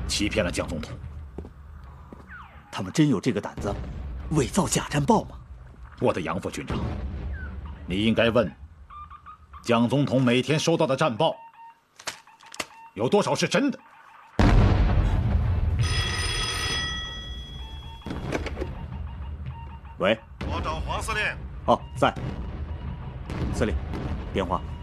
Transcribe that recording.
欺骗了江总统。 他们真有这个胆子，伪造假战报吗？ 我的杨副军长，你应该问江总统每天收到的战报，有多少是真的？ 喂， 我找黄司令。 哦，在。司令，电话。